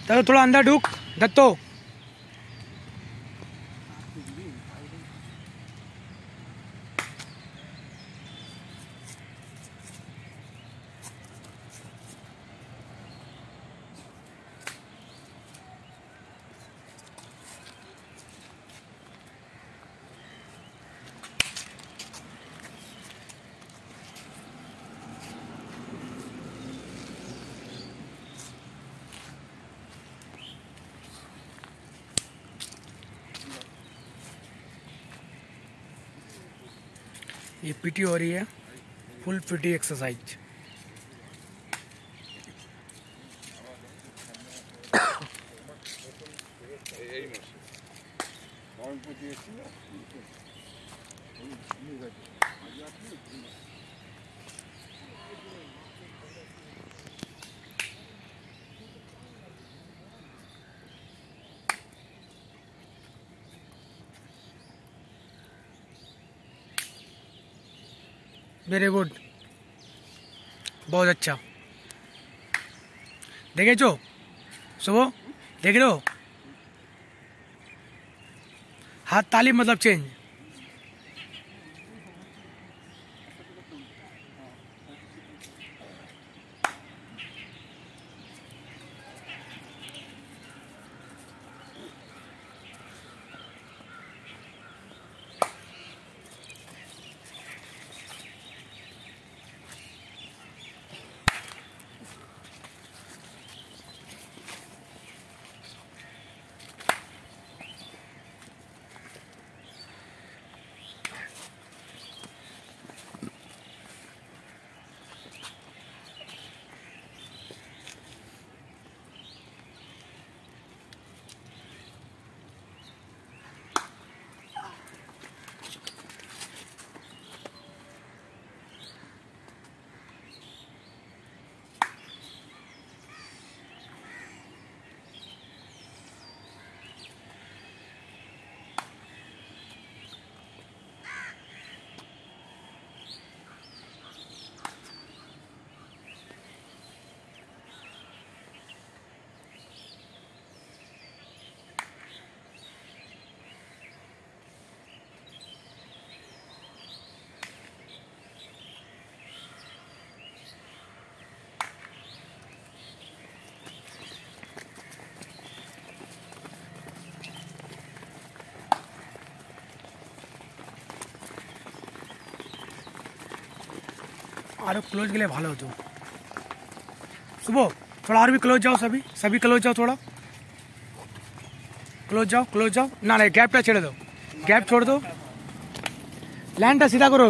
चलो थोड़ा अंदर ढूक दत्तो। ये पीटी हो रही है, full PT exercise. Very good, बहुत अच्छा। देखे जो सुबह देख रहे हो, हाथ ताली मतलब चेंज। और क्लोज के लिए भालो तो सुबह थोड़ा और भी क्लोज जाओ, सभी क्लोज जाओ, थोड़ा क्लोज जाओ ना, नहीं गैप पे छेड़ दो, गैप छोड़ दो, लैंड सीधा करो।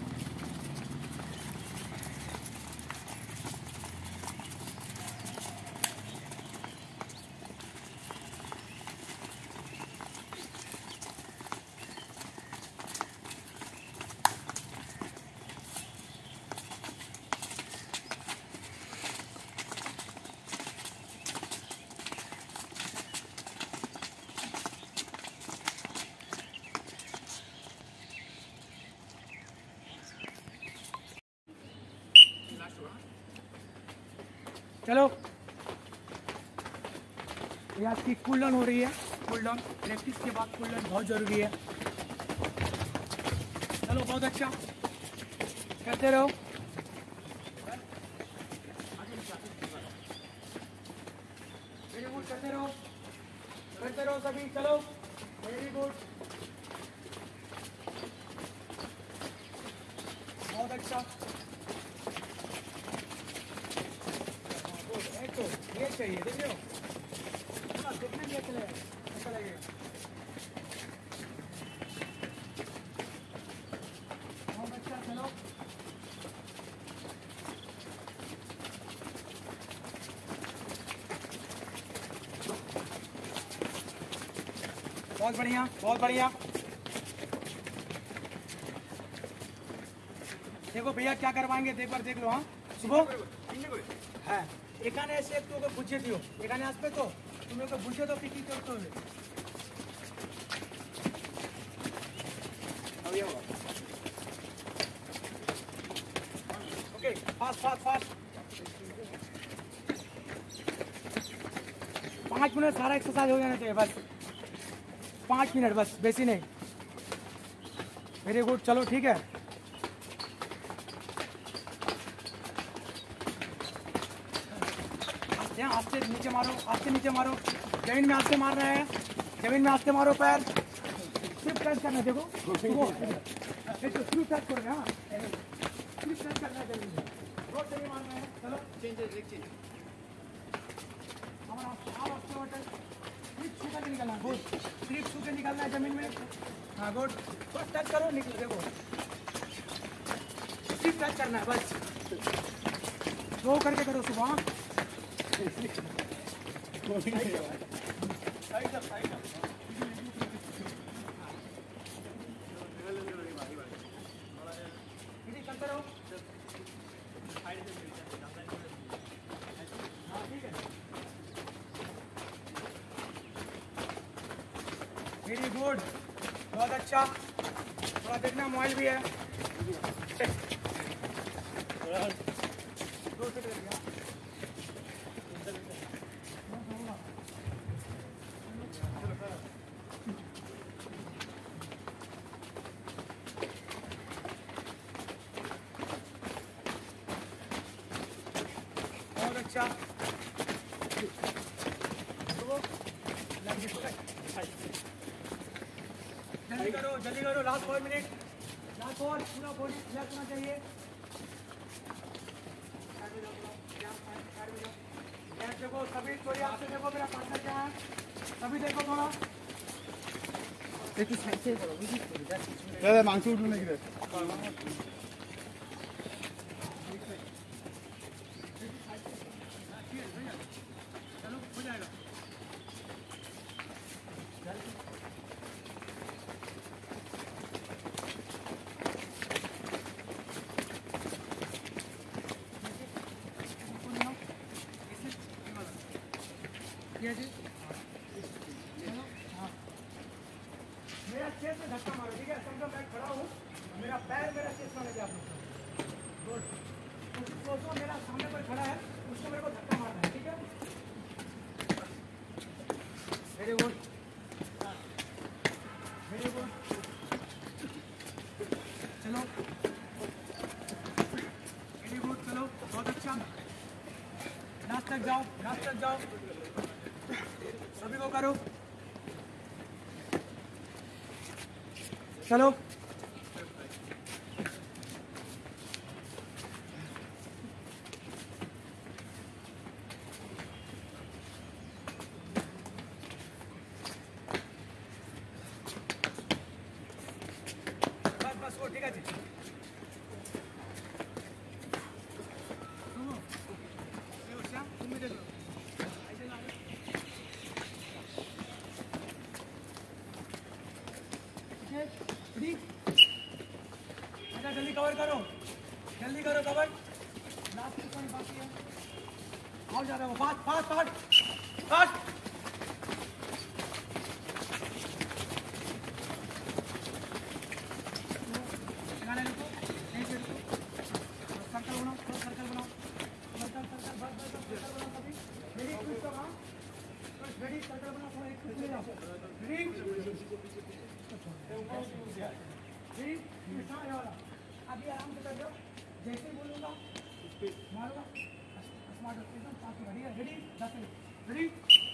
चलो ये आपकी कूल डाउन हो रही है, कूल डाउन प्रैक्टिस के बाद कूल डाउन बहुत जरूरी है। चलो बहुत अच्छा करते रहो, वेरी गुड, करते रहो सभी, चलो वेरी गुड, बहुत अच्छा। तो ये चाहिए, देखिए देखने में अच्छा लगेगा। बहुत अच्छा, चलो बहुत बढ़िया, बहुत बढ़िया। देखो भैया क्या करवाएंगे, एक बार देख लो। हाँ सुबह है एकाने ऐसे एक तो बुझे दियो, एकाने आसपे तो तुम्हें को बुझे तो पिकी करते हो। Okay, fast fast fast. 5 minute सारा एक्सरसाइज हो जाना चाहिए बस, 5 मिनट बस, बेसी नहीं। वेरी गुड, चलो ठीक है। आस्ते नीचे मारो, आस्ते नीचे मारो, जमीन में आस्ते मार रहे हैं, जमीन में आस्ते मारो पैर, सिर्फ टच करना, देखो सिर्फ टच करो, हाँ सिर्फ टच करना है जमीन में, रोड से नहीं मारना है। चलो हमारा सिर्फ छू के निकलना है, गुड, सिर्फ छू के निकलना है जमीन में, हाँ गुड, बस टच करो निकलो, देखो सिर्फ टच करना है बस, दो करके करो सुबह। वेरी गुड, बहुत अच्छा, थोड़ा देखना मोबाइल भी है। बहुत अच्छा, जल्दी करो, लास्ट 4 मिनट, लास्ट और पूरा बॉडी रिलैक्स होना चाहिए। देखो सभी, थोड़ी आपसे देखो मेरा पार्टनर क्या है, सभी देखो थोड़ा, मांस उठने की चलो हो जाएगा। ये जी, चलो हाँ, मेरा चेस्ट में धक्का मारो, ठीक है, समझो मैं खड़ा हूँ, मेरा पैर मेरा चेस्ट में लगे आप लोग, गुड, सोचो मेरा सामने पर खड़ा है, उसको मेरे को धक्का मारना है, ठीक है, वेरी गुड, वेरी गुड, चलो वेरी गुड, चलो बहुत अच्छा, लास्ट तक जाओ, लास्ट तक जाओ, सभी को करो, चलो बस बस वो ठीक है जी, तुम भी देख लो, जल्दी कवर करो, जल्दी करो कवर, लास्ट पॉइंट बाकी है, आओ जा रहा है, फास्ट फास्ट फास्ट फास्ट, लगाने रुको, नहीं से रुको, सर्कल बनाओ, सर्कल बनाओ, सर्कल सर्कल बस बस सर्कल बनाओ, सभी रेडी, ट्विस्ट करो, हाँ रेडी, सर्कल बनाओ, थोड़ा एक ट्विस्ट ले जाओ, रेडी रेडी, ये वाला अभी आराम से कर दो, जैसे बोलूँगा मारूंगा, स्मार्ट एकदम, रेडी 10 सेकंड, रेडी।